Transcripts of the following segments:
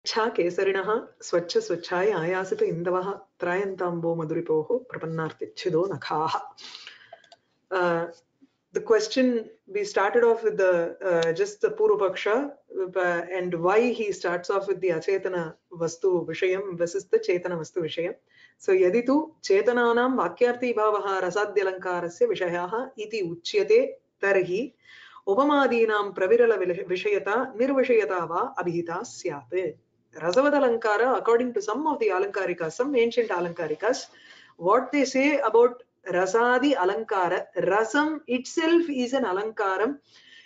छा केसरिणः स्वच्छ स्वच्छाय आयासित इन्दवः त्रायन्ताम्बो मधुरिपोः प्रपन्नार्तिच्छिदो नखाः. The question, we started off with the just the Purvapaksha and why he starts off with the Achetana Vastu Vishayam versus the Chetana Vastu Vishayam. So Yaditu Chetananam Vakyarti Bhavaha Rasadhyalankarasya Vishayaha iti Uchyate Tarhi Upamadinam Pravirala Vishayata Nirvishayata va Abhita Syate. Rasavad Alankara, according to some of the Alankarikas, some ancient Alankarikas, what they say about Rasadi Alankara, Rasam itself is an Alankaram.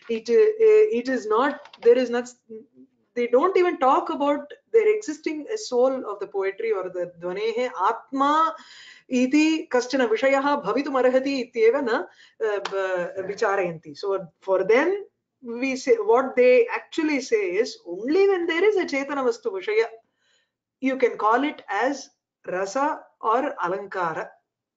It is not, there is not, they don't even talk about their existing soul of the poetry or the Dvanehe Atma iti kashchana vishayaha bhavitum arhati ityeva na vicharayanti. So for them, we say what they actually say is only when there is a Chetana Vastu Vishaya, you can call it as Rasa or Alankara.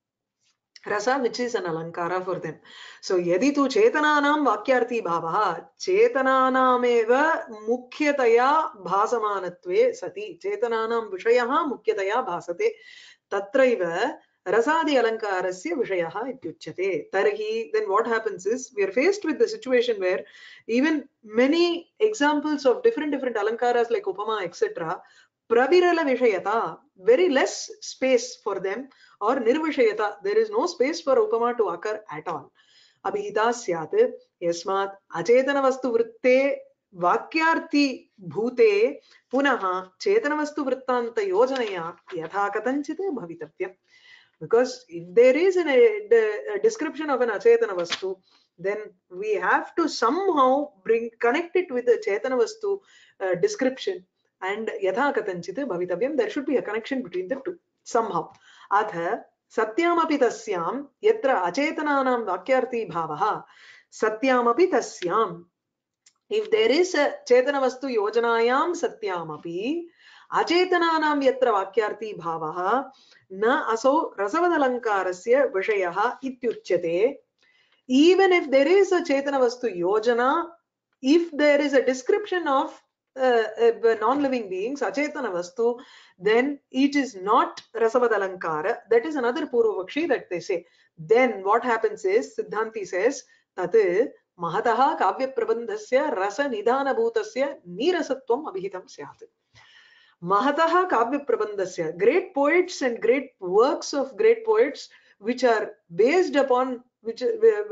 Rasa, which is an Alankara for them. So yadi tu Chetananam Vakyarti Bhavaha Chetananameva Mukhyataya Bhasamanatve Sati Chetananam Vishayaha Mukhyataya Bhasate Tatraiva Rasadi Alankarasya Vishayaha Ityuchyate. Tarhi, then what happens is we are faced with the situation where even many examples of different Alankaras like Upama, etc. Pravirala Vishayata, very less space for them, or Nirvishayata, there is no space for Upama to occur at all. Abhita Syat, Yasmat, Achetana Vastu Vritte, Vakyarti Bhute, Punaha, Chetana Vastu Vrittanta Yojanaya, Yatha Katanchite Bhavitavyam. Because if there is a description of an Achetana Vastu, then we have to somehow connect it with the Chetana Vastu description. And Yatha Katanchite Bhavitavyam, there should be a connection between the two, somehow. Atha Satyamapi Tasyam, Yatra Acetananam Vakyarti Bhavaha, Satyamapi Tasyam. If there is a Chetana Vastu Yojanayam Satyamapi, Acetananam Yatra Vakyarti Bhavaha, Na Aso Rasavadalankarasya Vishayaha Ityuchyate. Even if there is a Chetana Vastu Yojana, if there is a description of non-living beings, Achetana Vastu, then it is not Rasavadalankara. That is another Purvapakshi that they say. Then what happens is, Siddhanti says, Tat Mahataha Kavya Prabandhasya Rasa Nidhana Bhutasya Nirasatvam Abhihitam Syat. Mahataha Kavya Prabandhasya, great poets and great works of great poets which are based upon, which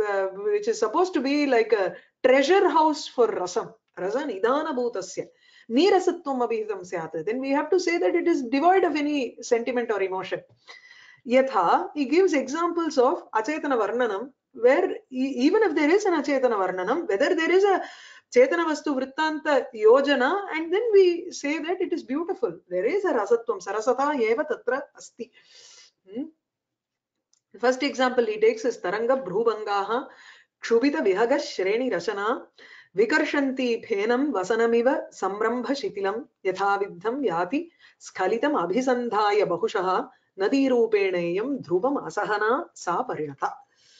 is supposed to be like a treasure house for Rasam. Rasa Nidhana Bhutasya Nirasatvam Abhihitam Syat. Then we have to say that it is devoid of any sentiment or emotion. Yatha, he gives examples of Achetana Varnanam, where even if there is an Achetana Varnanam, whether there is a Chetana Vastu Vrittanta Yojana, and then we say that it is beautiful. There is a Rasatvam, Sarasata Eva Tatra Asti. The first example he takes is Taranga Bhrubangaha Kshubita Vihaga Shreni Rashana Vikarshanti Phenam Vasanamiva Samrambha Shitilam Yathavidham Yati Skhalitam Abhisandhaya Bahushaha Nadi Rupenayam Dhrubam Asahana Sa Parinata.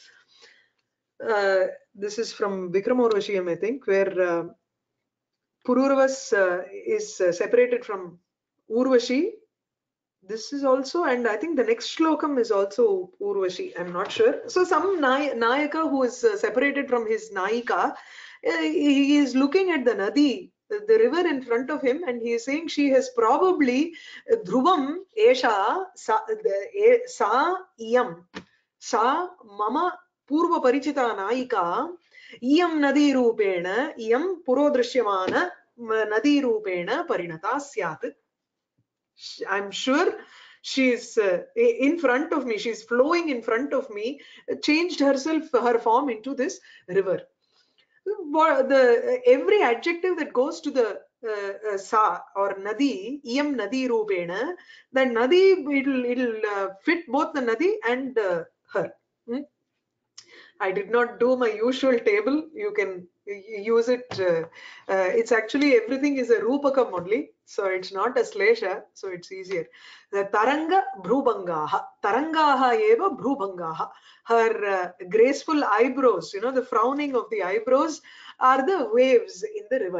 This is from Vikramorvashiyam, I think, where Pururavas is separated from Urvashi. This is also, and I think the next shlokam is also Urvashi, I'm not sure. So some Nayaka who is separated from his Nayika, he is looking at the Nadi, the river in front of him, and he is saying she has probably Dhruvam Esha Sa Iyam Sa Mama Purva Parichita Nayika Iyam Nadi Rupena Iyam Purodrishyamana Nadi Rupena Parinata Syat. I'm sure she's in front of me, she's flowing in front of me, changed herself, her form into this river. Every adjective that goes to the sa or nadi, iyam nadi rupena, that nadi, it'll fit both the nadi and her. I did not do my usual table. You can use it. It's actually everything is a rupakam only, so it's not a slesha, so it's easier. The taranga bhrubangaha, tarangaha eva bhrubangaha. Her graceful eyebrows, you know, the frowning of the eyebrows are the waves in the river.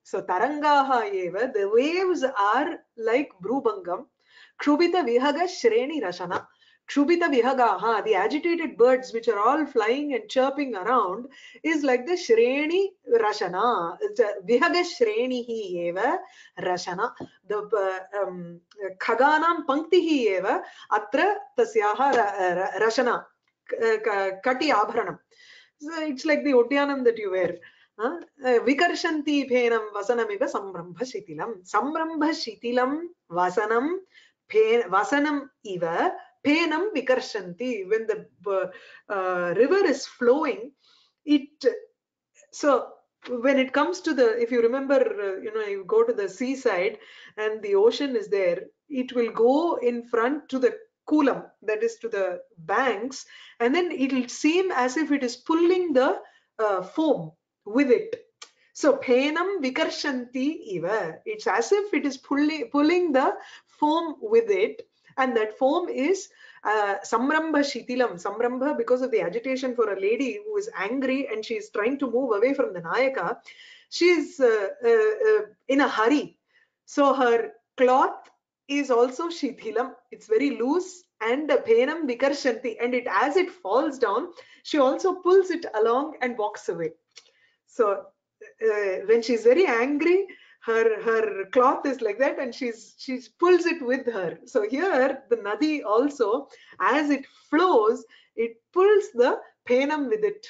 So tarangaha eva, the waves are like brubangam. Kshubita vihaga shreni rashana. Kshubita vihagaha, the agitated birds which are all flying and chirping around, is like the shreni rashana. Vihaga shrenihi eva rashana. The khaganam panktihi eva atra tasyaha rashana. Kati abharanam. So it's like the odyanam that you wear. Vikarshanti phenam vasanamiva samrambha shitilam. Samrambha shitilam vasanam vasanam iva phenam vikarshanti. When the river is flowing, it so when it comes to the, if you remember, you go to the seaside and the ocean is there, it will go in front to the coolam, that is to the banks, and then it will seem as if it is pulling the foam with it. So phenam vikarshanti iva, it's as if it is pulling the foam with it, and that foam is samrambha shitilam. Samrambha, because of the agitation for a lady who is angry and she is trying to move away from the Nayaka. She is in a hurry, so her cloth is also shithilam. It's very loose, and phenam vikarshanti, and it, as it falls down, she also pulls it along and walks away. So when she's very angry, her cloth is like that, and she pulls it with her. So here the nadi also, as it flows, it pulls the phenam with it.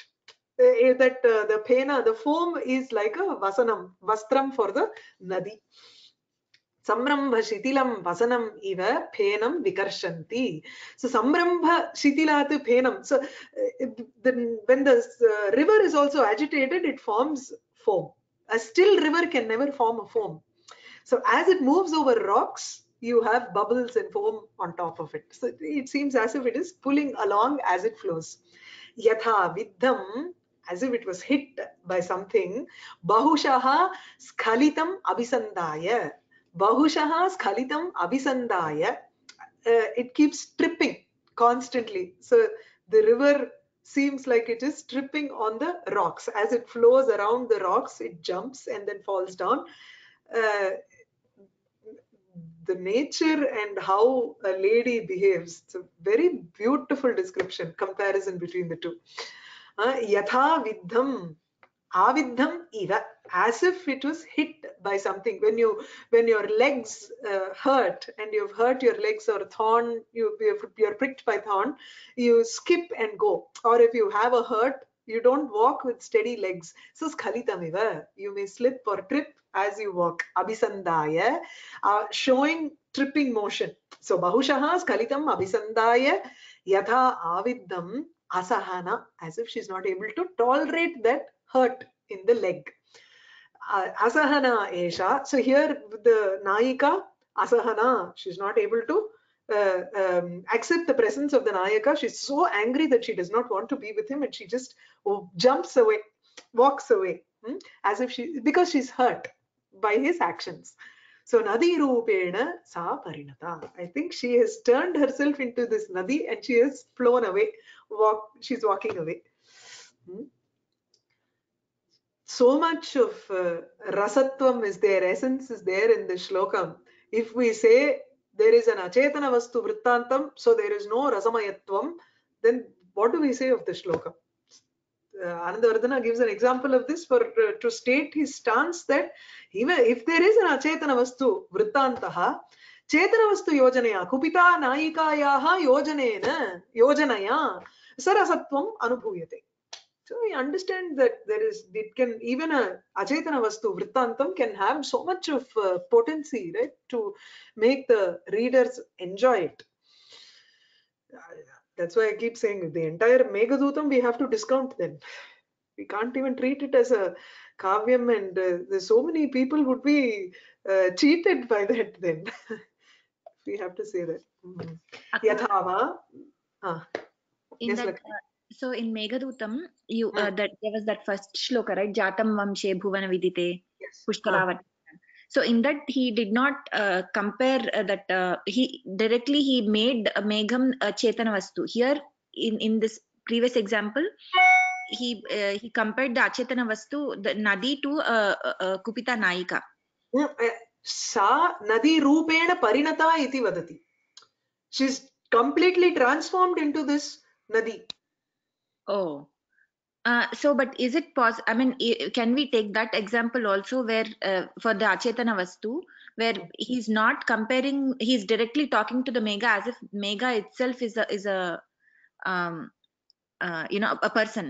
The phena, the foam, is like a vasanam, vastram for the nadi. Samrambha shitilam vasanam iva phenam vikarshanti. So samrambha shitilat phenam. So when the river is also agitated, it forms foam. A still river can never form a foam. So as it moves over rocks, you have bubbles and foam on top of it. So it seems as if it is pulling along as it flows. Yatha viddham, as if it was hit by something. Bahushaha skhalitam abhisandaya. Bahushaha skhalitam abhisandaya. It keeps tripping constantly. So the river seems like it is tripping on the rocks. As it flows around the rocks, it jumps and then falls down. The nature and how a lady behaves, it's a very beautiful description, comparison between the two. Yatha viddham, aviddham iva, as if it was hit by something. When your legs hurt, and you've hurt your legs, or thorn, you're pricked by thorn, you skip and go. Or if you have a hurt, you don't walk with steady legs. So skhalitam iva, you may slip or trip as you walk. Abhisandaya, showing tripping motion. So bahushaha skhalitam abhisandaya yatha aviddham asahana, as if she's not able to tolerate that hurt in the leg. Asahana esha. So here the Nayika, asahana, she's not able to accept the presence of the Nayaka. She's so angry that she does not want to be with him, and she just jumps away, walks away, as if because she's hurt by his actions. So Nadi Rupena Sa Parinata. I think she has turned herself into this Nadi and she has flown away. She's walking away. So much of rasatvam is there, essence is there in the shlokam. If we say there is an achetana vastu vrittantam, so there is no rasamayatvam, then what do we say of the shlokam? Anandavardhana gives an example of this to state his stance that even if there is an achetana vastu vrittantaha, chetana vastu yojanaya, kupita nayikayaha yojanaya sarasatvam anubhuyate. So we understand that it can, even a achetana vastu vrittantam can have so much of potency, right, to make the readers enjoy it. That's why I keep saying the entire Meghadutam we have to discount then. We can't even treat it as a kavyam, and there's so many people would be cheated by that then. We have to say that. Yathava. Yes, that, so in Meghadutam, that there was that first shloka, right? Jatam Vamshe Bhuvana Vidite Pushkaravat. So in that he did not compare that he made Megham Chetana Vastu. Here in this previous example, he compared the Achetana Vastu, the Nadi, to Kupita Naika. Sa Nadi Rupena Parinata iti vadati. She's completely transformed into this Nadi. Oh. So, but is it possible? I mean, can we take that example also, where for the Achetana Vastu, where he's not comparing, he's directly talking to the Mega as if Mega itself is a a person.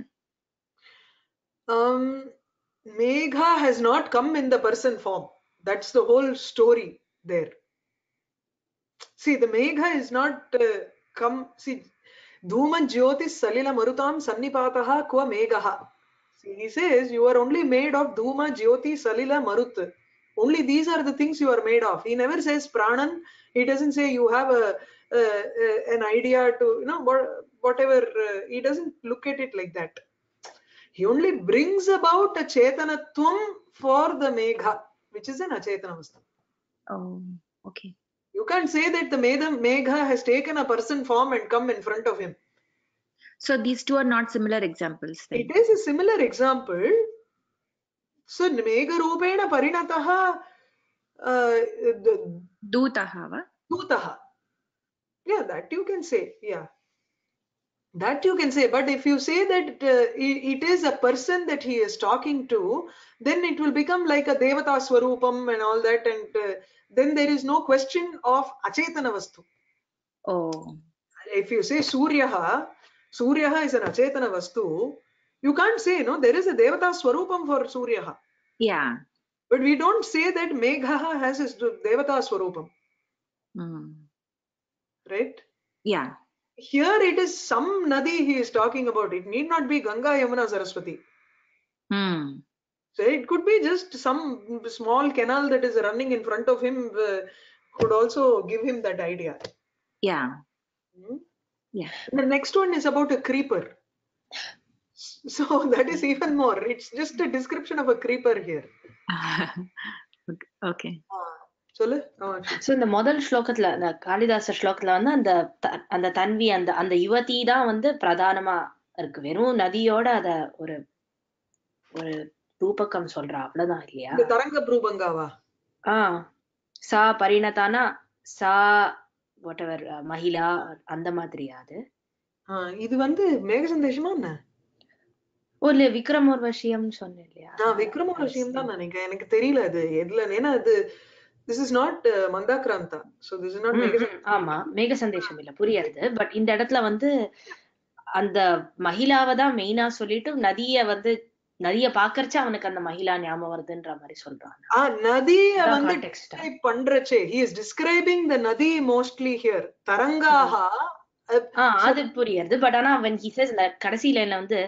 Megha has not come in the person form. That's the whole story there. See, the Megha is not come. See, Dhuman Jyotis Salila Marutam Sannipataha Kwa Megha. See, he says you are only made of Dhuma, Jyoti, Salila, Marut. Only these are the things you are made of. He never says Pranan. He doesn't say you have an idea to, whatever. He doesn't look at it like that. He only brings about a Chetanatvam for the Megha, which is an Achetana Vastu. Oh, okay. You can't say that the Megha has taken a person form and come in front of him. So these two are not similar examples then? It is a similar example. So Megha Rupena Parinataha Dutaha. Dutaha. Yeah, that you can say. Yeah. That you can say. But if you say that it is a person that he is talking to, then it will become like a Devata Swarupam and all that, and then there is no question of Achetana Vastu. Oh. If you say Suryaha is an Achetana Vastu, you can't say, no, there is a Devata Swarupam for Suryaha. Yeah. But we don't say that Megha has his Devata Swarupam. Right? Yeah. Here it is some Nadi he is talking about. It need not be Ganga, Yamuna, Saraswati. So it could be just some small canal that is running in front of him, could also give him that idea. Yeah. Yeah. The next one is about a creeper. So that is even more. It's just a description of a creeper here. Okay. சொல்லு. So இந்த முதல் ஸ்லோகத்துல அந்த காளிதாச ஸ்லோகத்துல வந்து அந்த தன்வி அந்த யுவதி தான் வந்து பிரதானமா இருக்கு. வெறும் நதியோட அத ஒரு ரூபகம் சொல்றா, அவ்வளவுதான் இல்லையா? இந்த தரங்க ரூபங்காவா? சா பரிணதானா சா whatever மகிழா அந்த மாதிரியா அது? இது வந்து மேக சந்தேஷமா என்ன? இல்ல விக்ரமோர்வசியம் சொன்னேன் இல்லையா? விக்ரமோர்வசியம் தான் நினைக்கிறேன். எனக்கு தெரியல அது எதுல. ஏன்னா அது this is not Mandakranta, so this is not ஆமா, மேக சந்தேஷம் இல்ல, புரியுது. பட் இந்த இடத்துல வந்து அந்த மகிழாவை தான் மெயினா சொல்லிட்டு நதிய பாக்கறச்ச அவனுக்கு அந்த மகிழா ஞாபகம் வருதுன்ற மாதிரி சொல்றான். நதிய வந்து describe பண்றச்சே he is describing the nadi mostly here. தரங்காஹா அது புரியுது. பட் ஆனா when he says கடைசி லைன்ல வந்து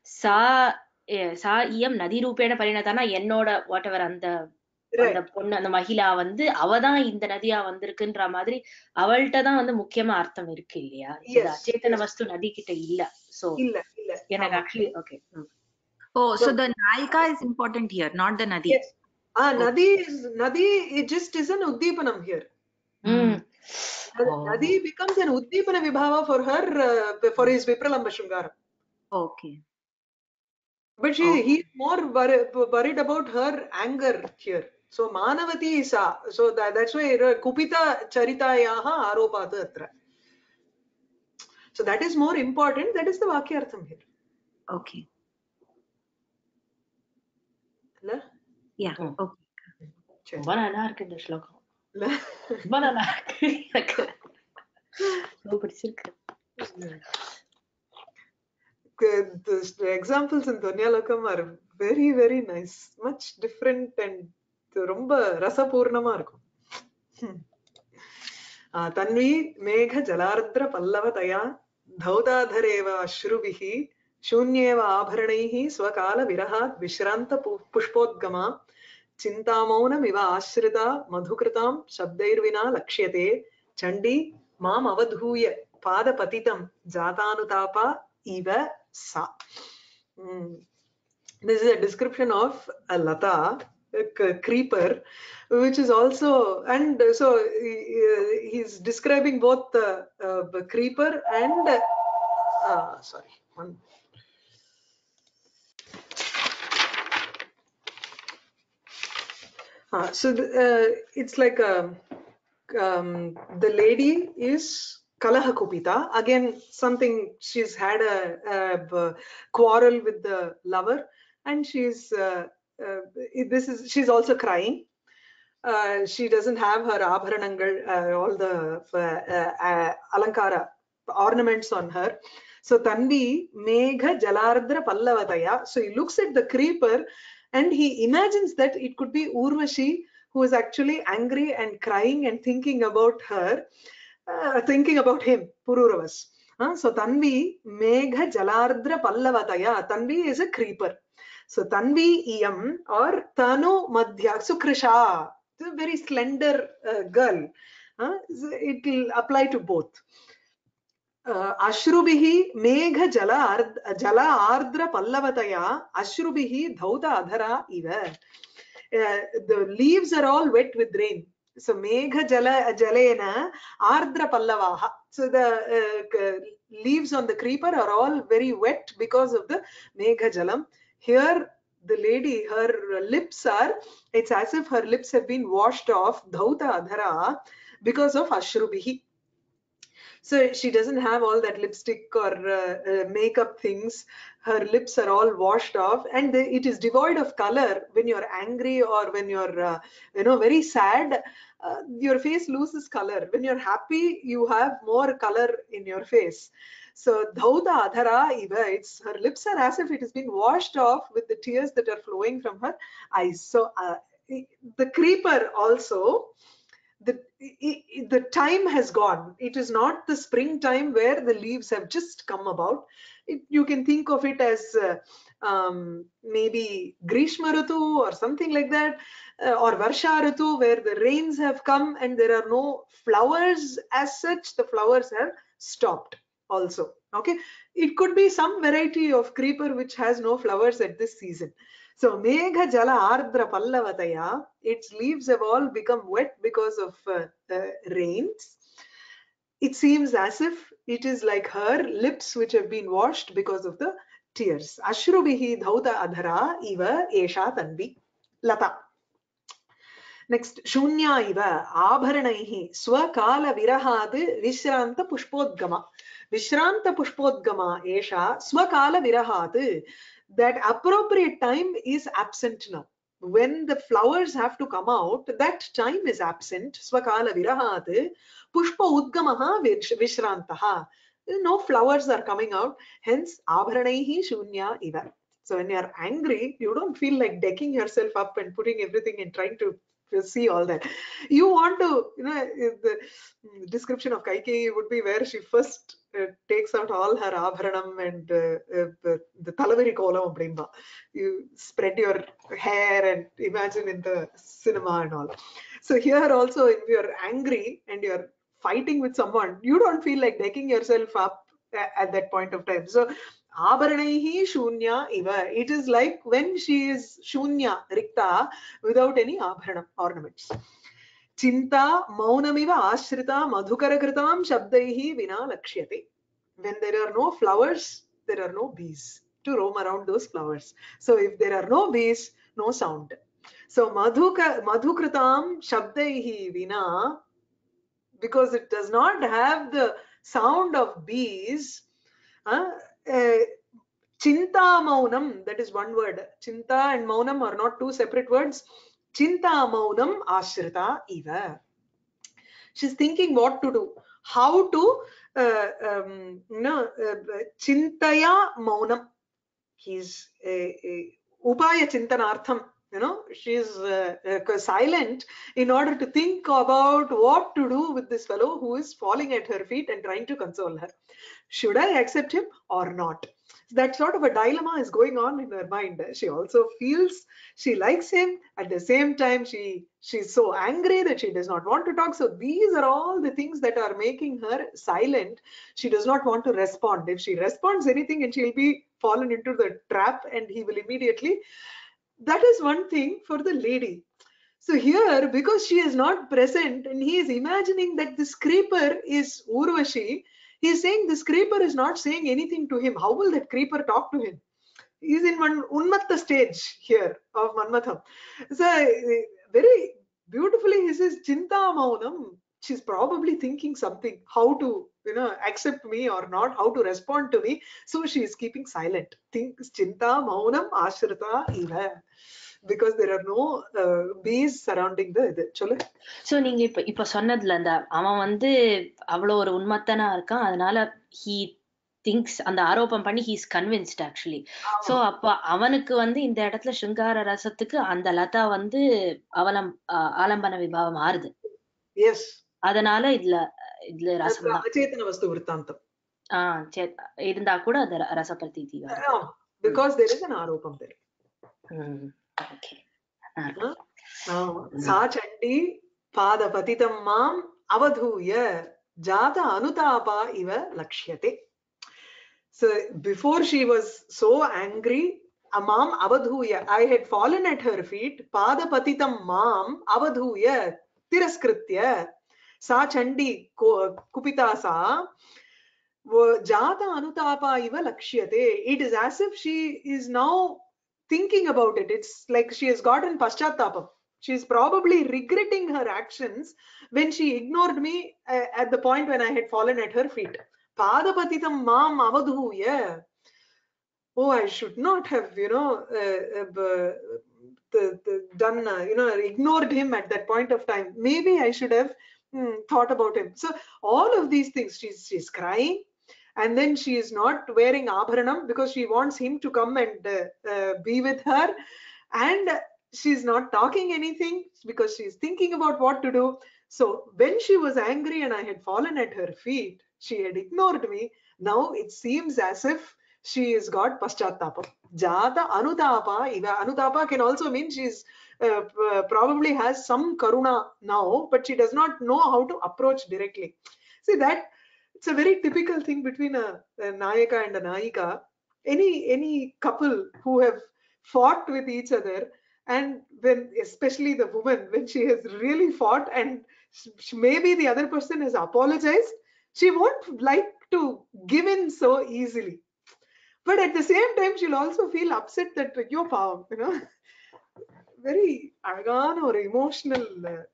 சா இயம் நதி ரூபேன பரிணதானா என்னோட வாட்டவர் அந்த பொண்ணு அந்த மகிழா வந்து அவதான் இந்த நதியா வந்திருக்குன்ற மாதிரி அவள்கிட்ட தான் வந்து முக்கியமா அர்த்தம் இருக்கு இல்லையா? அச்சேதன வஸ்து நதி கிட்ட இல்ல. சோ இல்ல எனக்கு actually okay. So the Naika is important here, not the Nadi. Yes. Nadi it just is an Uddipanam here. Nadi becomes an Uddipana Vibhava for her, for his Vipralamba Shringara. Okay. But he is more worried about her anger here. So Manavati is so that's why Kupita Charitayaha Aropata atra. So that is more important. That is the Vakyartham here. Okay. Yeah. Okay. ரொம்ப நல்லா இருக்கு இந்த ஸ்லோகம். ரொம்ப நல்லா இருக்கு. எனக்கு ரொம்ப பிடிச்சிருக்கு. The examples in Dhanyalokam are very, very nice. Much different and ரொம்ப ரசபூர்ணமா இருக்கும். தன்வி மேக ஜலார்த்ர பல்லவதயா தௌதாதரேவ அஸ்ருபிஹி शून्येव आभरणैः स्वकाल विरहात् विश्रान्त पुष्पोद्गमा चिन्तामौनमिव आश्रिता मधुकृतां शब्दैर्विना लक्ष्यते चण्डी माम् अवधूय पादपतितं जातानुतापा इव सा. This is a description of a lata, a creeper, which is also, and so he's describing both the creeper and sorry, one. It's like the lady is Kalaha Kupita. Again, something, she's had a quarrel with the lover, and she's also crying. She doesn't have her abharanangal, all the alankara ornaments on her. So Tanvi Megha Jalardra Pallavataya. So he looks at the creeper and he imagines that it could be Urvashi, who is actually angry and crying and thinking about her, thinking about him, Pururavas. So Tanvi Megha Jalardra Pallavataya. Tanvi is a creeper. So Tanvi Iyam or Tanu Madhya Sukrisha, a very slender girl. It will apply to both. Ashrubihi Megha Jala Ardra Pallavataya Ashrubihi Dhauta Adhara Iva. The leaves are all wet with rain. So Megha Jalena Ardra Pallavaha. So the leaves on the creeper are all very wet because of the Megha Jalam. Here the lady, her lips are, it's as if her lips have been washed off, Dhauta Adhara, because of Ashrubihi. So she doesn't have all that lipstick or makeup things. Her lips are all washed off, and it is devoid of color. When you're angry or when you're, very sad, your face loses color. When you're happy, you have more color in your face. So Dhauta Adhara Iva, her lips are as if it has been washed off with the tears that are flowing from her eyes. So the creeper also, the time has gone. It is not the springtime where the leaves have just come about. You can think of it as maybe Grishma Ritu or something like that, or Varsha Ritu, where the rains have come and there are no flowers as such. The flowers have stopped also. Okay, it could be some variety of creeper which has no flowers at this season. So Megha Jala Ardra Pallavataya, its leaves have all become wet because of rains. It seems as if it is like her lips which have been washed because of the tears. Ashrubihi Dhauta Adhara Iva Esha Tanvi Lata. Next, Shunya Iva Abharanaihi Swakala Virahad Vishranta Pushpodgama. Vishranta Pushpodgama Esha Swakala Virahad. That appropriate time is absent now. When the flowers have to come out, that time is absent. Swakala Virahat Pushpa Udgamaha Vishrantaha. No flowers are coming out. Hence, Abharanaihi Shunya Iva. So when you are angry, you don't feel like decking yourself up and putting everything and trying to see all that. You want to, the description of Kaikeyi would be where she first takes out all her abharanam and the talavari kolam abrimba. You spread your hair and imagine in the cinema and all. So here also, if you're angry and you're fighting with someone, you don't feel like decking yourself up at that point of time. So Abharanaihi Shunya Iva. It is like when she is Shunya, Rikta, without any abharanam ornaments. Chinta Maunamiva Ashrita Madhukarakritam Shabdaihi Vina Lakshyate. When there are no flowers, there are no bees to roam around those flowers. So if there are no bees, no sound. So Madhukritam Shabdaihi Vina, because it does not have the sound of bees, Chinta Maunam, that is one word. Chinta and Maunam are not two separate words. Chinta Maunam Ashrita Iva. She's thinking what to do, how to, Chintaya Maunam. He's Upaya Chintanartham. She's silent in order to think about what to do with this fellow who is falling at her feet and trying to console her. Should I accept him or not? That sort of a dilemma is going on in her mind. She also feels she likes him. At the same time, she's so angry that she does not want to talk. So these are all the things that are making her silent. She does not want to respond. If she responds anything, and she'll be fallen into the trap and he will immediately. That is one thing for the lady. So here, because she is not present and he is imagining that this creeper is Urvashi, he is saying this creeper is not saying anything to him. How will that creeper talk to him? He is in one Unmatta stage here of Manmatham. So very beautifully he says, Chinta Maunam. She's probably thinking something, how to, accept me or not, how to respond to me. So she is keeping silent. Thinks Chinta Maunam Ashrita Iva. Because there are no bees surrounding the Chole. So நீங்க இப்ப சொன்னதுல அந்த அவன் வந்து அவ்வளவு ஒரு உண்மத்தனா இருக்கான், அதனால he thinks அந்த ஆரோபம் பண்ணி he is convinced actually. So அப்ப அவனுக்கு வந்து இந்த இடத்துல சிருங்கார ரசத்துக்கு அந்த லதா வந்து ஆலம்பன விபாவம் ஆறுது. எஸ், அதனால இதுல ரசம் தான் அச்சேதன வஸ்து விருத்தாந்தம் இருந்தா கூட அது ரச பிரதீதி வரும். Because there is an ஆரோபம் there. Okay. सा चण्डी पादपतितं माम् अवधूय जाता अनुतापा इव लक्ष्यते. So before she was so angry, माम् अवधूय, I had fallen at her feet, पादपतितं माम् अवधूय तिरस्कृत्य, सा चण्डी कुपिता सा जाता अनुतापा इव लक्ष्यते. It is as if she is now thinking about it. It's like she has gotten paschatapam. She is probably regretting her actions when she ignored me at the point when I had fallen at her feet. Padapatitam maam avadhuya. Oh, I should not have, done, ignored him at that point of time. Maybe I should have thought about him. So all of these things, she's crying. And then she is not wearing abharanam because she wants him to come and be with her. And she's not talking anything because she's thinking about what to do. So when she was angry and I had fallen at her feet, she had ignored me. Now it seems as if she has got paschatapa. Jata anutapa. Anutapa can also mean she's probably has some karuna now, but she does not know how to approach directly. See that. It's a very typical thing between a Nayaka and a Nayika. Any couple who have fought with each other, and when, especially the woman, when she has really fought and maybe the other person has apologized, she won't like to give in so easily. But at the same time, she'll also feel upset that your power, very argan or emotional.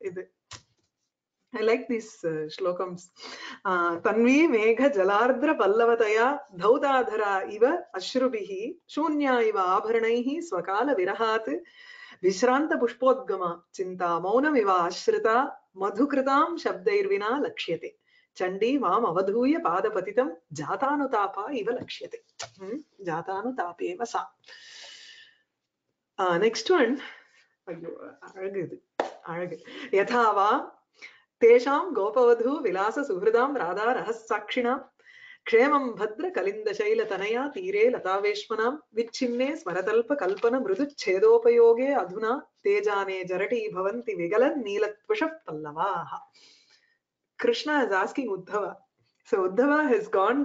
I like these shlokams. Tanvi megha jalardra pallavataya dhautadhara iva ashrubhihi shunya iva abharanaihi swakala virahat vishranta pushpodgama chinta maunam iva ashrita madhukritam shabdairvina lakshyate. Chandi mam avadhuya padapatitam jatanutapa iva lakshyate. Jatanutapeva sa. Next one. Yathava तेषां गोपवधू विलास सुहृदां राधा रहस्साक्षिणां क्षेमं भद्र कलिन्दशैलतनया तीरे लतावेश्मनां विच्छिन्ने स्मरतल्प कल्पन मृदुच्छेदोपयोगे अधुना तेजाने जरटी भवन्ति विगलन् नीलत्वषः पल्लवाः. Krishna is asking Uddhava. So Uddhava has gone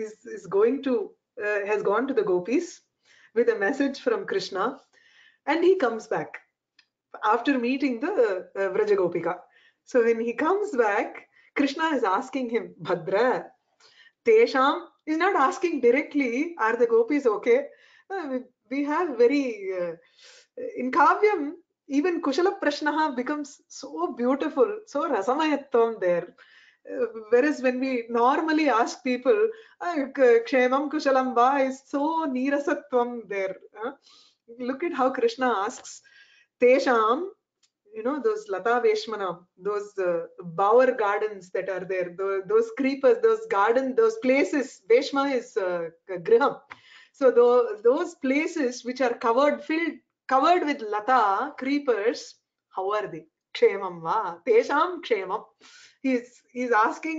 to the gopis with a message from Krishna, and he comes back after meeting the Vrajagopika. So when he comes back, Krishna is asking him, Bhadra, Tesham, is not asking directly, are the gopis okay? We have very, in Kavyam, even Kushala Prashnaha becomes so beautiful, so rasamayatvam there. Whereas when we normally ask people, Kshemam Kushalam Va is so nirasatvam there. Look at how Krishna asks, Tesham, those Lata Veshmanam, those bower gardens that are there, those creepers, those gardens, those places, Veshma is Griham. So those places which are covered with Lata, creepers, how are they? Kshemam va, Tesham Kshemam. He's asking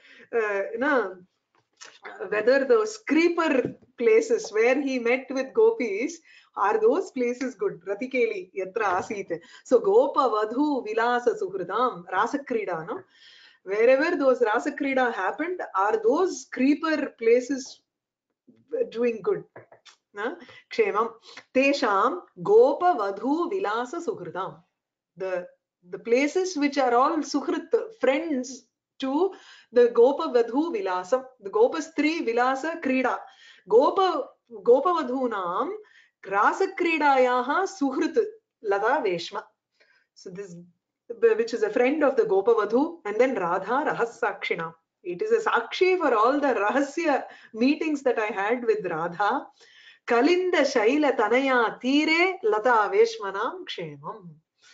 whether those creeper places where he met with gopis, are those places good? Ratikeli yatra asit. So gopa vadhu vilasa suhridam rasakrida, no? Wherever those rasakrida happened, are those creeper places doing good? Kshemam. Tesham gopa vadhu vilasa suhridam. The places which are all suhrit, friends to the gopa vadhu vilasam, the gopastri vilasa krida. Gopa vadhunam Rasakridayaha suhrit lata veshma. So this, which is a friend of the Gopavadhu, and then Radha Rahassakshina. It is a sakshi for all the rahasya meetings that I had with Radha. Kalinda Shaila Tanaya Tire Lata Veshmanam Kshemam.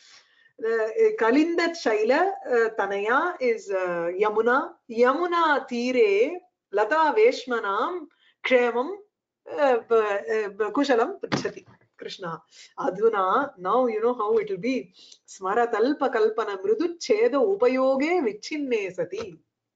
Kalinda Shaila Tanaya is Yamuna. Yamuna Tire Lata Veshmanam Kshemam Kushalam Pachati. Krishna. Adhuna, now you know how it will be. Smaratalpa kalpana mrudu cheda upayoge vichinne sati.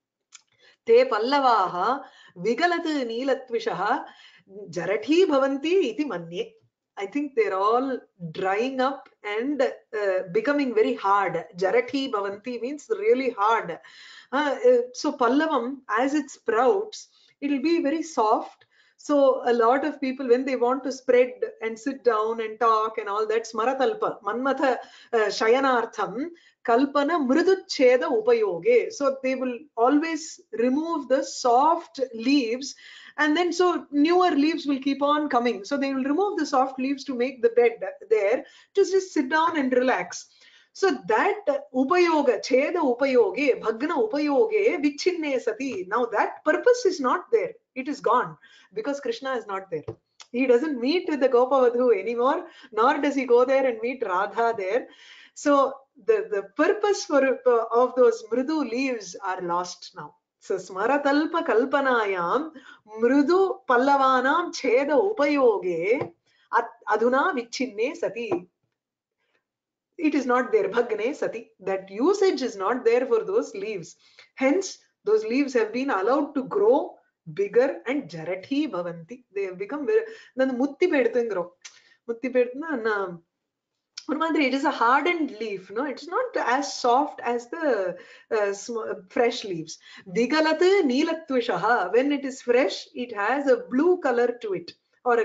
Te pallavaha vigalat neelatvishaha jarathi bhavanti iti manye. I think they're all drying up and becoming very hard. Jarathi bhavanti means really hard. So pallavam, as it sprouts, it will be very soft. So a lot of people, when they want to spread and sit down and talk and all that, smaratalpa, manmatha shayanartham, kalpana mruducheda upayoge. So they will always remove the soft leaves, and then so newer leaves will keep on coming. So they will remove the soft leaves to make the bed there to just sit down and relax. So that upayoga, cheda upayoge, bhagna upayoge, vichinne sati. Now that purpose is not there. It is gone because Krishna is not there. He doesn't meet with the Gopavadhu anymore, nor does he go there and meet Radha there. So the purpose of those mrudu leaves are lost now. So smaratalpa kalpanayam mrudu pallavanam cheda upayoge adhuna vichinne sati. It is not there, bhagne sati. That usage is not there for those leaves. Hence, those leaves have been allowed to grow bigger and jarathi bhavanti. They have become very. Then mutti pedutungro. Mutti pedutna. It is a hardened leaf, no? It's not as soft as the fresh leaves. Vigalat neelatvishaha. When it is fresh, it has a blue color to it, or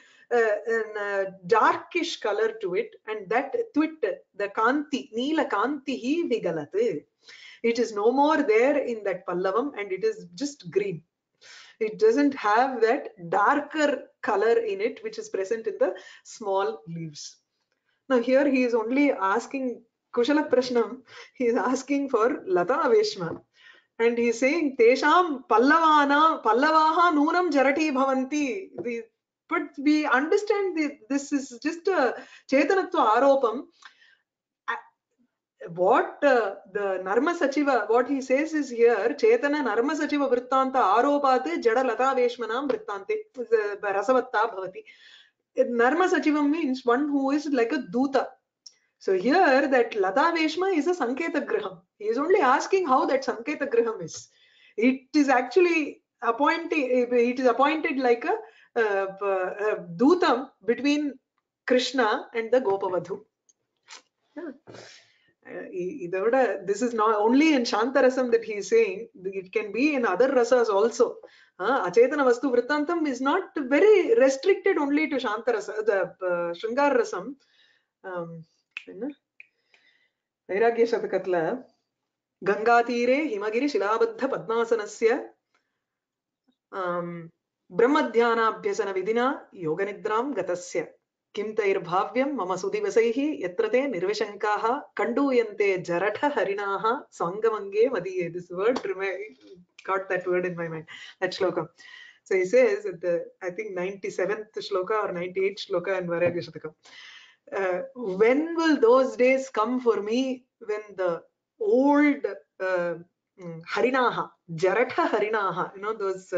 a darkish color to it, and that twit, the kanti, neela kanti hi vigalat. It is no more there in that pallavam, and it is just green. It doesn't have that darker color in it, which is present in the small leaves. Now here he is only asking Kushala Prashnam, he is asking for Lata Veshma. And he is saying, Tesham Pallavaha Noonam Jarati Bhavanti. But we understand this is just a Chetanatva Aropam. What the Narma Sachiva, what he says is here, Chetana Narma Sachiva Vrittanta Aropate Jada Lata Veshmanam Vrittante, Rasavatta Bhavati. Narma Sachivam means one who is like a Duta. So here that Lata Veshma is a Sanketa Griham. He is only asking how that Sanketa Griham is. It is actually appointed like a Dutam between Krishna and the Gopavadhu. This is not only in Shantarasam that he is saying, it can be in other rasas also. Achetana Vastu Vrittantam is not very restricted only to Shantarasa, the Shringar Rasam. Vairagya Shatakatla Gangatire Himagiri Shilabadha Padmasanasya Brahmadhyana Vidina Yoganidram Gatasya Kim Bhavyam Mama Sudivasaihi Yatrate Nirvishankaha Kanduyante Jaratha Harinaha Sangamange Madiye. This word, got that word in my mind, that shloka. So he says at the, I think 97th shloka or 98th shloka in Vairagya Shatakam, when will those days come for me when the old Harinaha, Jaratha Harinaha, you know, those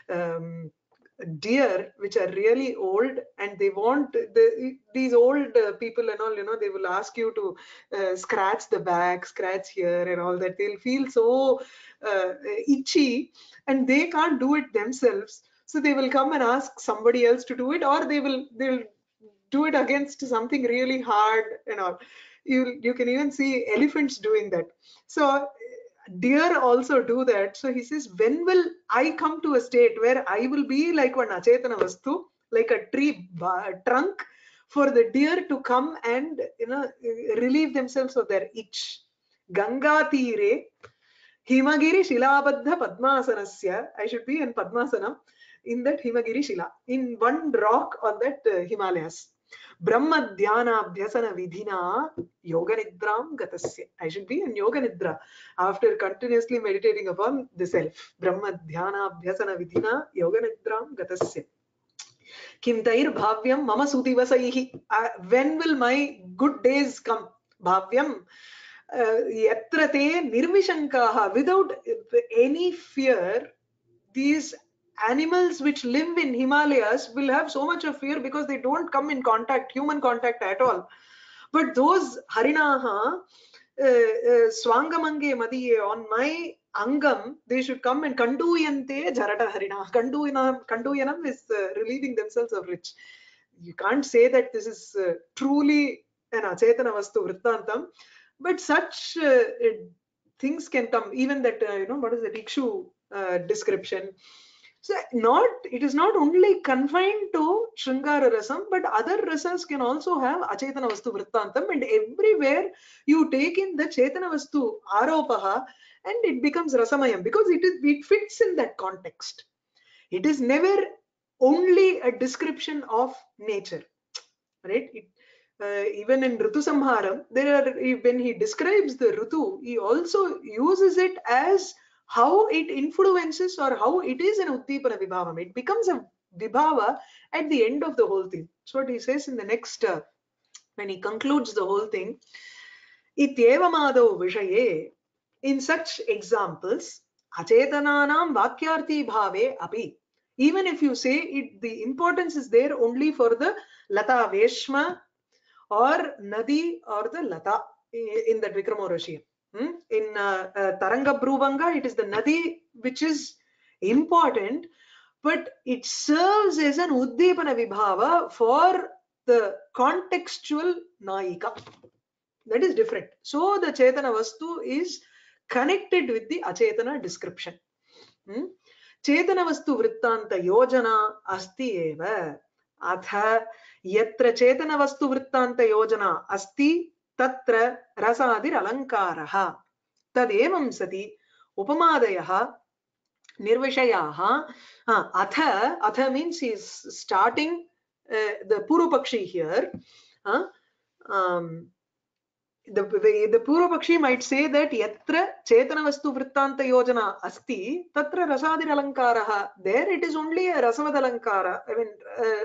deer which are really old, and they want these old people and all, you know, they will ask you to scratch the back, scratch here and all that. They'll feel so itchy and they can't do it themselves, so they will come and ask somebody else to do it, or they'll do it against something really hard and all. You can even see elephants doing that. So deer also do that. So he says, when will I come to a state where I will be like one Achetana Vastu, like a tree trunk, for the deer to come and, you know, relieve themselves of their itch. Ganga Tire Himagiri Shilabadha Padmasanasya. I should be in Padmasana in that Himagiri Shila, in one rock on that Himalayas. Brahma dhyana abhyasana vidhina yoga nidram gatasya. I should be in yoga nidra after continuously meditating upon the self. Brahma dhyana abhyasana vidhina yoga nidram gatasya. Kim tair bhavyam mama sudivasaihi. When will my good days come? Bhavyam. Yatra te nirvishankaha. Without any fear, these animals which live in Himalayas will have so much of fear because they don't come in contact, human contact at all. But those harinaha, swangamange madiye, on my angam, they should come and kanduyante jarata harina. Kanduyanam is relieving themselves of rich. You can't say that this is truly an achetana vastu vrittantam, but such things can come. Even that, what is the Ikshu description? So it is not only confined to Shringara Rasam, but other rasas can also have Achetana Vastu Vrittantam, and everywhere you take in the Chetana Vastu Aropaha and it becomes Rasamayam because it fits in that context. It is never only a description of nature, right? Even in Ritu Samharam, when he describes the Ritu, he also uses it as how it influences or how it is an Uddipana Vibhavam. It becomes a Vibhava at the end of the whole thing. That's what he says in the next, when he concludes the whole thing. Ityevamado Vishaye, in such examples, Achetananam Vakyarthi Bhave Api. Even if you say it, the importance is there only for the Lata Veshma or Nadi or the Lata in the Vikramoroshi. In Taranga Bruvanga, it is the Nadi which is important, but it serves as an Uddipana Vibhava for the contextual Naika. That is different. So the Chetana Vastu is connected with the Achetana description. Chetana Vastu Vrittanta Yojana Asti Eva. Atha Yatra Chetana Vastu Vrittanta Yojana Asti Tatra Rasadir Alankaraha. Tadevam Sati Upamadayaha Nirvishayaha. Atha means he is starting the Purupakshi here. The Purupakshi might say that Yatra Chetana Vastu Vrittanta Yojana Asti Tatra Rasadir Alankaraha. There it is only a Rasavad Alankara. I mean,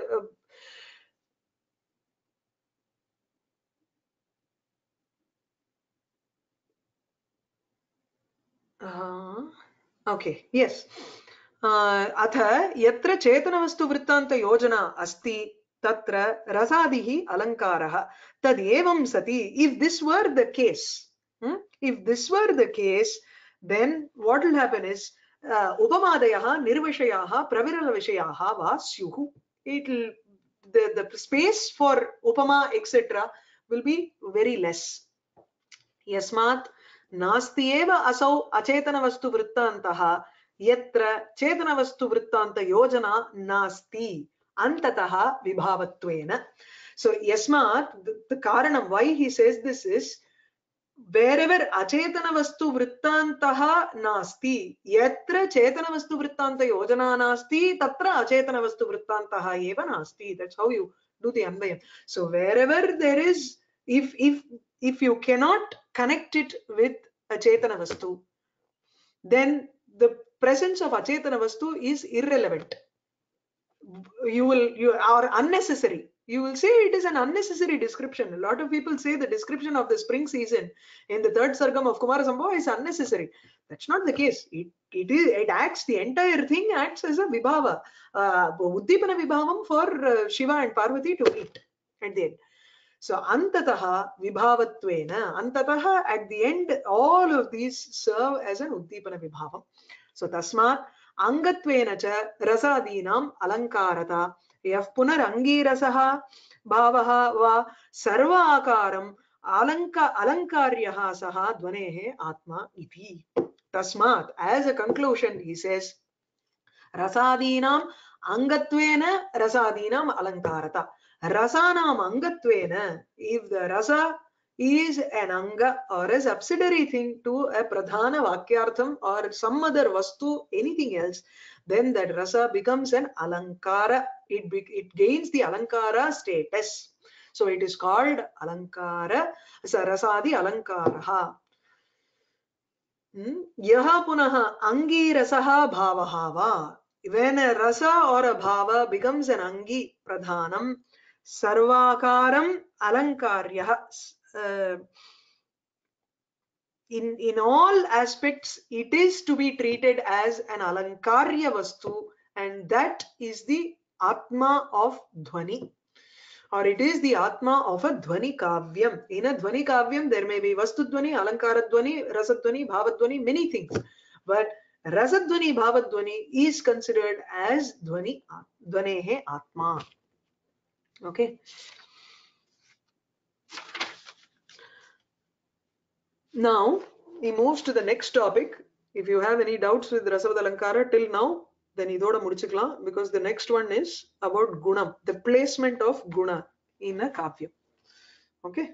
okay, yes. Atha Yatra Chetana Vastu Vrittanta Yojana Asti Tatra Rasadihi Alankaraha. Tadevam Sati. If this were the case, then what will happen is Upamadayaha, Nirvishayaha, Pravirala Vishayaha va Syuhu. It'll the space for Upama, etc. will be very less. Yasmat Nasti eva asau Achetana Vastu Vrittantaha Yatra Chetana Vastu Vrittanta Yojana Nasti Antataha Vibhavatvena. So Yasmat, the Karanam why he says this is wherever Achetana Vastu Vrittantaha Nasti Yatra Chetana Vastu Vrittanta Yojana Nasti Tatra Achetana Vastu Vrittantaha Eva Nasti. That's how you do the Anvayam. So wherever there is, if you cannot connect it with a Chetana Vastu, then the presence of Achetana Vastu is irrelevant. You are unnecessary. You will say it is an unnecessary description. A lot of people say the description of the spring season in the third sargam of Kumarasambhava is unnecessary. That's not the case. It acts, the entire thing acts as a vibhava, Uddipana vibhavam for Shiva and Parvati to meet at the end. So antataha vibhavatvena, antataha at the end, all of these serve as an Uddipana vibhavam. So tasmat angatvena cha rasadinam alankarata yah punarangi rasaha bhavaha va sarva akaram alankaryaha saha dvanehe atma iti. Tasmat, as a conclusion, he says rasadinam angatvena rasadinam alankarata. Rasanam angatvena, if the rasa is an anga or a subsidiary thing to a pradhana vakyartham or some other vastu, anything else, then that rasa becomes an alankara. It gains the alankara status. So it is called alankara, rasadi alankaraha. Yaha punaha angi rasaha bhavaha va. When a rasa or a bhava becomes an angi pradhanam, sarvakaram alankaryah. In all aspects, it is to be treated as an alankarya vastu, and that is the atma of dhvani, or it is the atma of a dhvani kavyam. In a dhvani kavyam, there may be vastu dhvani, alankara dhvani, rasa dhvani, bhava dhvani, many things, but rasa dhvani, bhava dhvani is considered as dhvani, dhvanehe atma. Okay. Now he moves to the next topic. If you have any doubts with Rasavad Alankara till now, then idoda mudichikalam, because the next one is about gunam, the placement of guna in a kavya. Okay.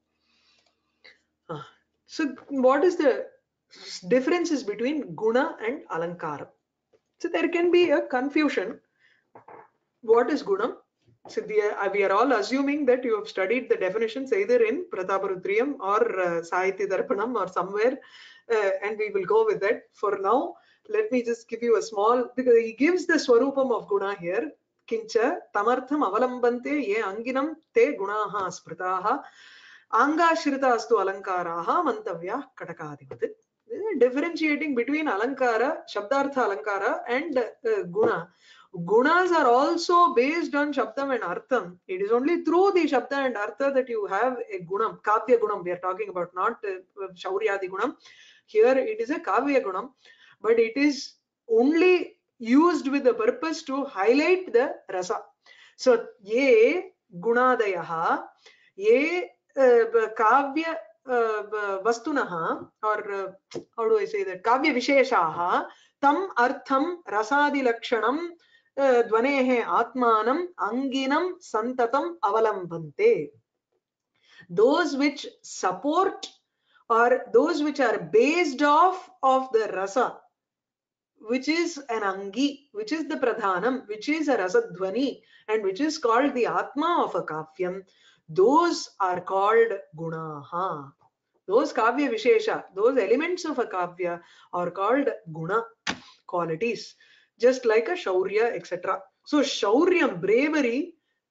So what is the differences between guna and alankara? So there can be a confusion. What is gunam? So we are all assuming that you have studied the definitions either in Prataparudrayam or Sahitya Darpanam or somewhere, and we will go with that. For now, let me just give you a small, because he gives the swarupam of guna here. Kincha tamartham avalambante ye anginam te gunaha spritaha angashrita astu alankaraha mantavya katakadivat. Differentiating between alankara, shabdartha alankara, and guna. Gunas are also based on shabdam and artham. It is only through the shabda and artha that you have a gunam, kavya gunam we are talking about, not shauryadi gunam. Here it is a kavya gunam, but it is only used with the purpose to highlight the rasa. So ye gunadayaha, ye kavya vastunaha, or how do I say that, kavya visheshaha tam artham rasadi lakshanam dhvanehe atmanam anginam santatam avalambante. Those which support, or those which are based off of the rasa, which is an angi, which is the pradhanam, which is a rasadhvani, and which is called the atma of a kavyam, those are called gunaha. Those kavya vishesha, those elements of a kavya are called guna, qualities, just like a shaurya, etc. So shauryam, bravery,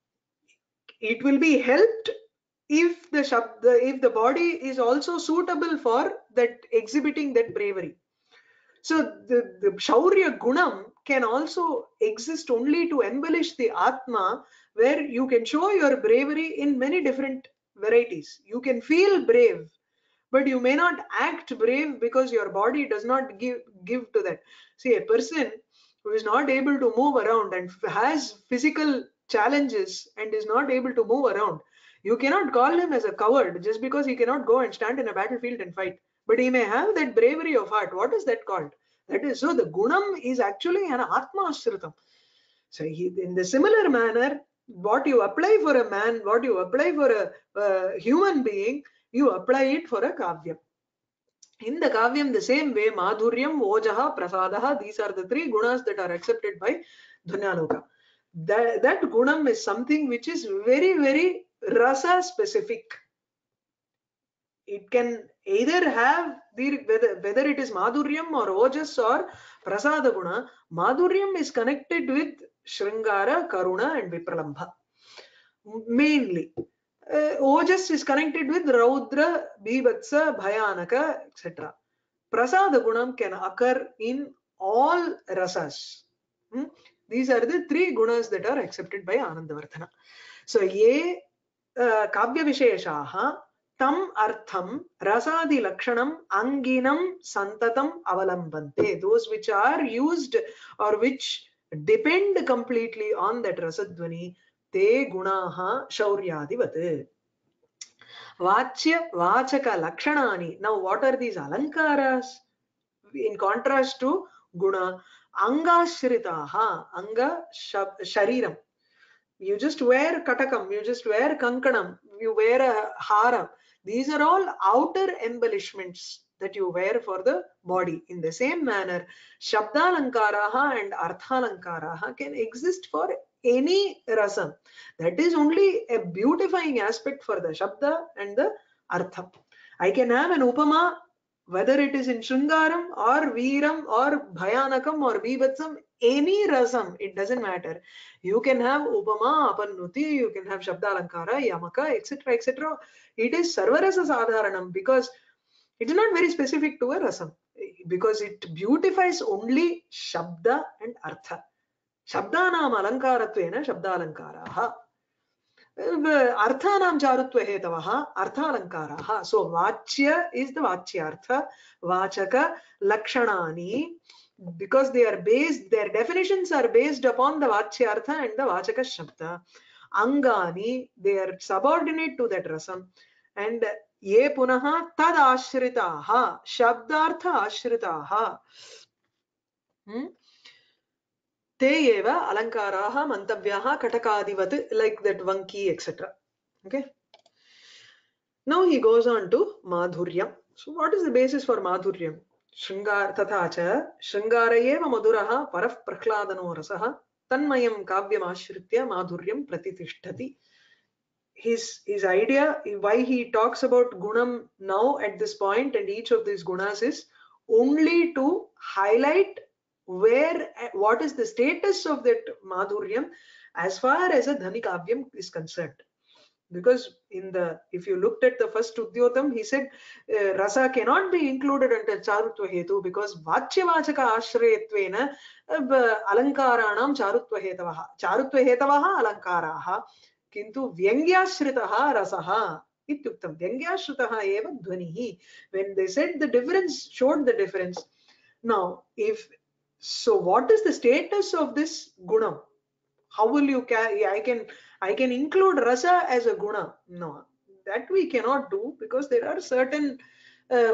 it will be helped if the body is also suitable for that, exhibiting that bravery. So the shaurya gunam can also exist only to embellish the atma, where you can show your bravery in many different varieties. You can feel brave, but you may not act brave because your body does not give to that. See, a person who is not able to move around and has physical challenges and is not able to move around, you cannot call him as a coward just because he cannot go and stand in a battlefield and fight. But he may have that bravery of heart. What is that called? That is, so the gunam is actually an atma ashritam. So in the similar manner, what you apply for a man, what you apply for a human being, you apply it for a kavyam. In the kavyam, the same way, madhuryam, ojaha, prasadaha, these are the three gunas that are accepted by Dhvanyaloka. That gunam is something which is very, very rasa specific. It can either have whether it is madhuryam or ojas or prasada guna. Madhuryam is connected with Shringara, Karuna, and Vipralambha mainly. Ojas is connected with Raudra, Bhivatsa, Bhayanaka, etc. Prasada gunam can occur in all rasas. These are the three gunas that are accepted by Anandavardhana. So, ye kavya visheshaha tam artham rasadi lakshanam anginam santatam avalambante. Those which are used or which depend completely on that rasadhvani, te gunaha shauryadivat. Vachya vachaka lakshanani. Now what are these alankaras? In contrast to guna, anga shritaha, anga shariram. You just wear katakam, you just wear kankanam, you wear a haram. These are all outer embellishments that you wear for the body. In the same manner, shabdalankaraha and arthalankaraha can exist for any rasam. That is only a beautifying aspect for the shabda and the artha. I can have an upama, whether it is in Shringaram or Veeram or Bhayanakam or Bibhatsam, any rasam, it doesn't matter. You can have upama, apannuti, you can have shabda alankara, yamaka, etc., etc. It is sarvarasa sadharanam because it is not very specific to a rasam, because it beautifies only shabda and artha. Shabdanam alankarattvena shabdalankaraha. Arthanam charutva hetavaha arthalankaraha. So vachya is the vachyartha, vachaka lakshanani, because they are based, their definitions are based upon the vachyartha and the vachaka shabda. Angani, they are subordinate to that rasam. And ye punaha tad ashritaha, shabdartha ashritaha. Te eva alankaraha mantavyaha katakadivat, like that vanki, etc. Okay. Now he goes on to madhuryam. So what is the basis for madhuryam? Shringar tatha cha shringara eva maduraha paraf prakhladano rasaha tanmayam kavyam ashritya madhuryam pratitishthati. His idea, why he talks about gunam now at this point and each of these gunas, is only to highlight what is the status of that madhuryam as far as a dhani kavyam is concerned. Because if you looked at the first Udyotam, he said rasa cannot be included under charutva hetu because vachyavachaka ashrayatvena alankaranam charutva hetavaha alankaraha kintu vyangyashritaha rasaha ityuktam. Vyangyashritaha eva dhvanihi. When they said the difference, showed the difference. Now, so what is the status of this gunam? How will you I can include rasa as a guna? No, that we cannot do, because there are certain there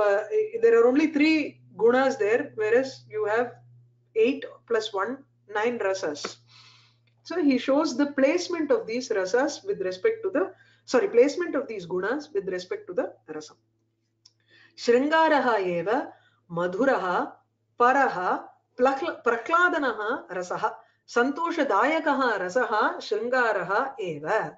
are only 3 gunas there, whereas you have 8 plus 1, 9 rasas. So he shows the placement of these rasas with respect to the placement of these gunas with respect to the rasam. Shringaraha eva madhuraha paraha prakladanaha rasaha santoshadayakaha rasaha shringaraha eva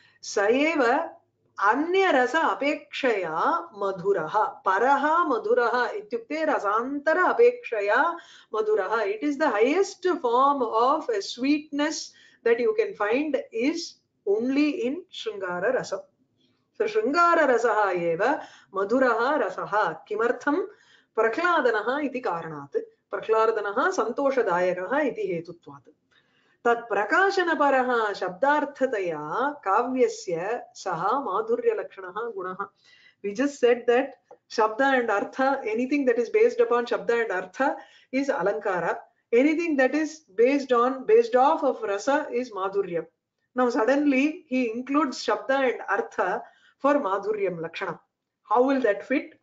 saeva anya rasa apekshaya madhuraha paraha madhuraha ityukte rasantara apekshaya madhuraha. It is the highest form of a sweetness that you can find is only in Shringara rasa. So Shringara rasaha eva madhuraha rasaha kimartham prakladanaha iti karanat. Prakladanaha santoshadayakaha iti hetutvat. Tat prakashana paraha shabdarthataya kavyasya saha madhurya lakshanaha gunaha. We just said that shabda and artha, anything that is based upon shabda and artha is alankara. Anything that is based off of rasa is madhurya. Now suddenly he includes shabda and artha for madhuryam lakshana. How will that fit?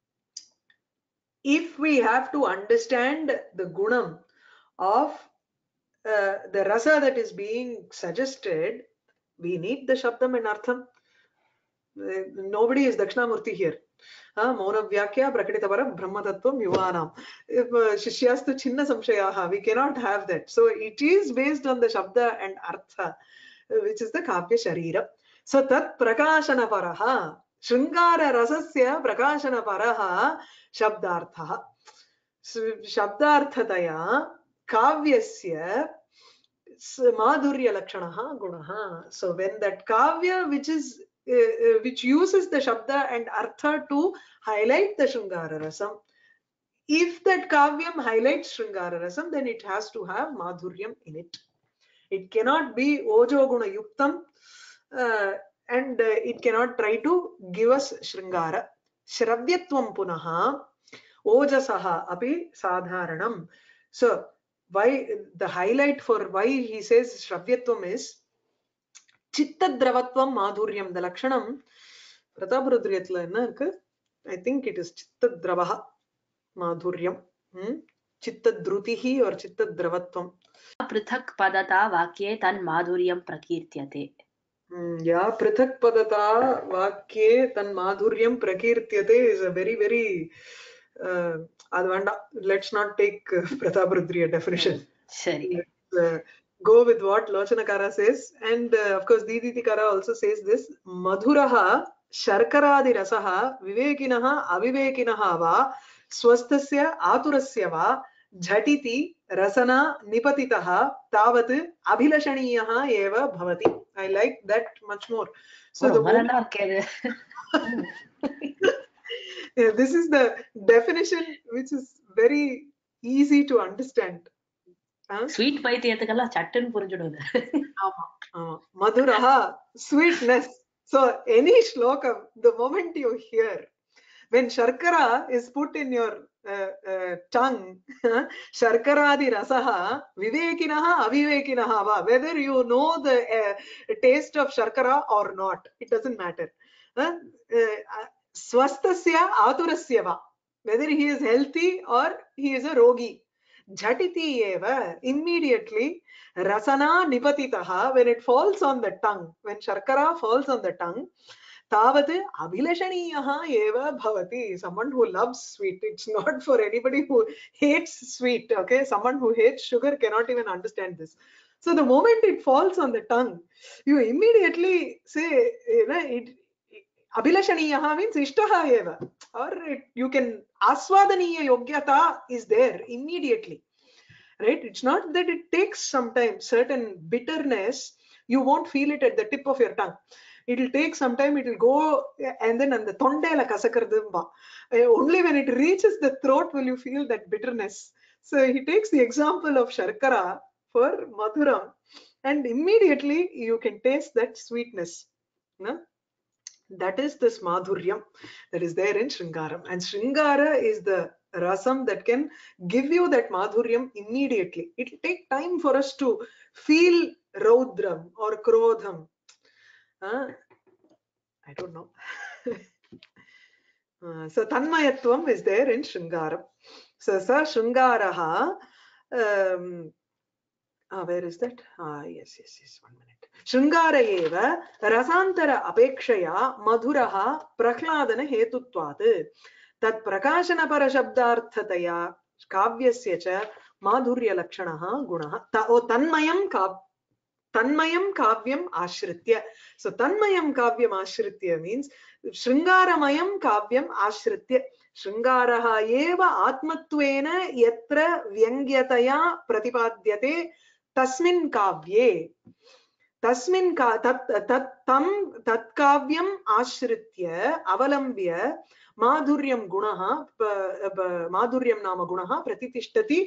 If we have to understand the gunam of the rasa that is being suggested, we need the shabdam and artham. Nobody is Dakshinamurti here. Mauna Vyakya Prakritavaram Brahmatattvam Yuvanam. Shishyastu Chinna Samshayaha. We cannot have that. So it is based on the Shabda and Artha, which is the Kavya Sharira. So Tat Prakashana Paraha. Shringara Rasasya Prakashana Paraha Shabdartha. Shabdarthataya Kavyasya Madhurya Lakshanaha Gunaha. So when that Kavya which uses the Shabda and Artha to highlight the Shringara Rasam, if that Kavyam highlights Shringara Rasam, then it has to have Madhuryam in it. It cannot be Ojo Guna Yuktam and it cannot try to give us Shringara. Shravyatvam punaha Ojasaha api sadharanam. So why the highlight for why he says Shravyatvam is Chittadravatvam madhuryam. The lakshanam Prataparudriyatla enna irukku? I think it is Chittadravaha madhuryam. Chittadrutihi or Chittadravatvam. Prithak padata vakye tan madhuryam prakirtyate. Yeah, Prithak padata vakye tan madhuryam prakirtyate is a very, very let's not take Prataparudriya definition. Sari. go with what Lochanakara says, and of course Diditikara also says this. Madhuraha sharkaradi rasaha vivekinaha avivekinaha va swastasya aturasya va jhatiti rasana nipatitaha tavat abhilashaniyaha eva bhavati. I like that much more. So the moment, yeah, this is the definition which is very easy to understand. Sweet paithiyathukalla chattan purinjidum. Madhuraha, sweetness. So any shloka, the moment you hear, when sharkara is put in your tongue, sharkaradi rasaha, vivekinaha, avivekinaha va, whether you know the taste of sharkara or not, it doesn't matter. Swastasya aturasya va, whether he is healthy or he is a rogi. Jhatiti eva, immediately, rasana nipatitaha, when it falls on the tongue, when sharkara falls on the tongue, tavat abhilashaniyaha eva bhavati. Someone who loves sweet. It's not for anybody who hates sweet. Okay, someone who hates sugar cannot even understand this. So the moment it falls on the tongue, you immediately say, abhilashaniyaha means ishtaha eva, or you can aswadaniya yogyata is there immediately. Right? It's not that it takes some time. Certain bitterness, you won't feel it at the tip of your tongue. It will take some time, it will go, and then and the tondela kasakardumba. Only when it reaches the throat will you feel that bitterness. So he takes the example of sharkara for madhuram, and immediately you can taste that sweetness. No? That is this madhuryam that is there in Shringaram. And Shringara is the rasam that can give you that madhuryam immediately. It will take time for us to feel raudram or krodham. I don't know. So tanmayatvam is there in Shringaram. So sa Shringaraha, where is that? Yes, 1 minute. Shringara eva rasantara apekshaya madhuraha prahladana hetutvat tat prakashana parashabdarthataya kavyasya cha madhurya lakshanaha gunaha tanmayam kavyam ashritya. So tanmayam kavyam ashritya means Shringaramayam kavyam ashritya. Shringaraha eva atmatvena yatra vyangyataya pratipadyate tasmin kavye. Tasmin tat kavyam ashritya avalambya madhuryam gunaha madhuryam nama gunaha pratitishthati.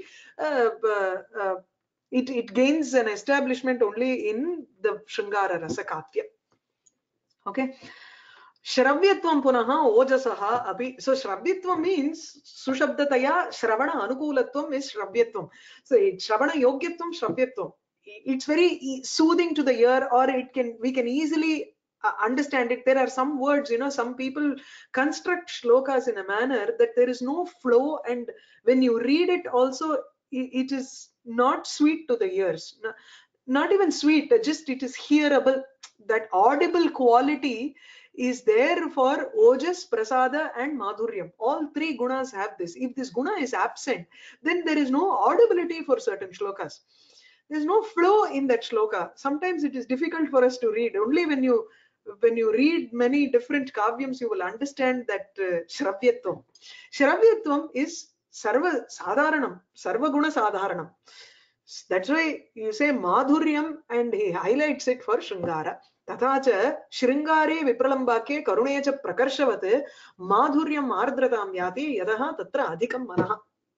It gains an establishment only in the Shringara Rasa Kavya. Okay. Shravyatvam punaha ojasaha api. So Shravyatvam means sushabdataya Shravana anukulatvam is Shravyatvam. So Shravana yogyatvam Shravyatvam. It's very soothing to the ear, or we can easily understand it. There are some words, some people construct shlokas in a manner that there is no flow, and when you read it also, it is not sweet to the ears. Not even sweet, just it is hearable. That audible quality is there for Ojas, Prasada and Madhuryam. All three gunas have this. If this guna is absent, then there is no audibility for certain shlokas. There's no flow in that shloka. Sometimes it is difficult for us to read. Only when you read many different kavyams, you will understand that Shravyatvam. Shravyatvam is Sarva Sadharanam, Sarva Guna Sadharanam. That's why you say Madhuryam, and he highlights it for Shringara. Tathacha Shringare Vipralambake Karunecha Prakarshavate Madhuryam Ardratam Yati Yadaha Tatra Adhikam Manaha.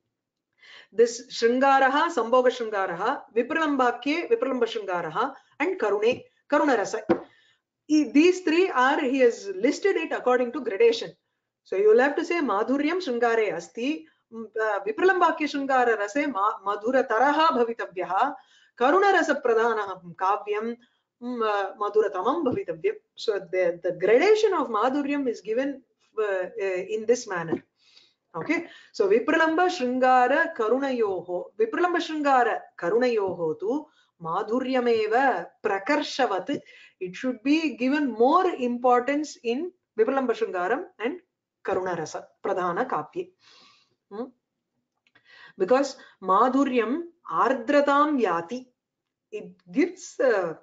This Shringaraha, Sambhoga Shringaraha, Vipralambake, Vipralamba Shringaraha, and Karuna Rasa. These three he has listed it according to gradation. So you will have to say Madhuryam Shringare Asti, Vipralambake Shringara Rase Madhura Taraha Bhavitavyaha, Karuna Rasa Pradhana Kavyam Madhuratamam Bhavitavya. So the gradation of Madhuryam is given in this manner. Okay, so Vipralamba Shringara Karunayoho, Vipralamba Shringara Karunayoho tu Madhuryameva Prakarshavat. It should be given more importance in Vipralamba Shringaram and Karuna Rasa Pradhana Kapye. Because Madhuryam Ardratam Yati. it gives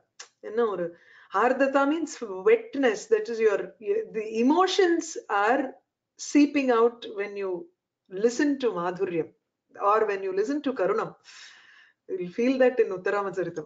ardata means wetness. That is the emotions are seeping out when you listen to Madhuryam or when you listen to Karunam. You'll feel that in Uttaramacharittam.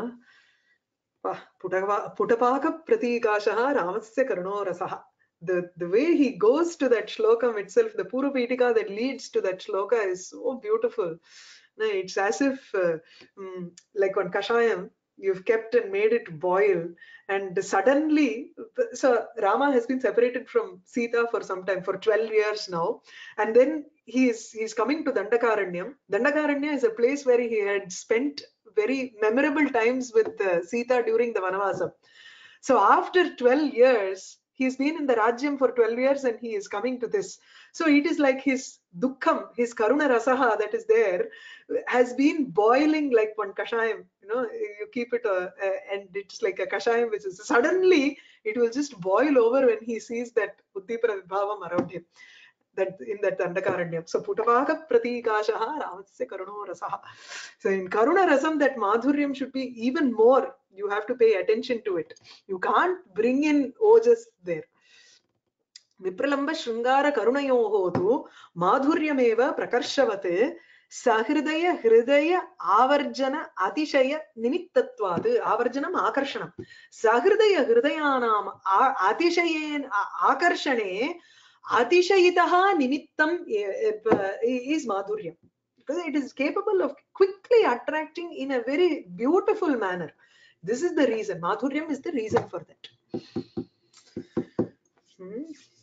Putapaka pratikashaha ramasya karuno rasaha. The way he goes to that shlokam itself, the Purupītika that leads to that shloka is so beautiful. It's as if like on Kashayam, you've kept and made it boil, and suddenly, so Rama has been separated from Sita for some time, for 12 years now, and then he's coming to Dandakaranyam. Dandakaranya is a place where he had spent very memorable times with Sita during the Vanavasam. So after 12 years, he's been in the Rajyam for 12 years and he is coming to this. So it is like his dukkham, his karuna rasaha that is there has been boiling like one kashayam. You keep it and it's like a kashayam which is suddenly it will just boil over when he sees that Uddipana Vibhavam around him. That in that Dandakaranyam. So Putavaka Pratikashaha Ramasya Karuno Rasaha. So in Karuna Rasam, that Madhuryam should be even more. You have to pay attention to it. You can't bring in ojas there. Vipralamba Shringara Karunayoho tu Madhuryameva Prakarshavate Sahridaya Hridaya Avarjana Atishaya Nimittatvad Avarjanam Akarshanam Sahridaya Hridayanam Atishayen Akarshane Atishayitaha Nimittam is Madhuryam, because it is capable of quickly attracting in a very beautiful manner. This is the reason. Madhuryam is the reason for that.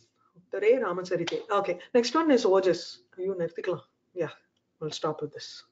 Uttare Ramacharite. Okay, next one is Ojas. Yeah, we'll stop with this.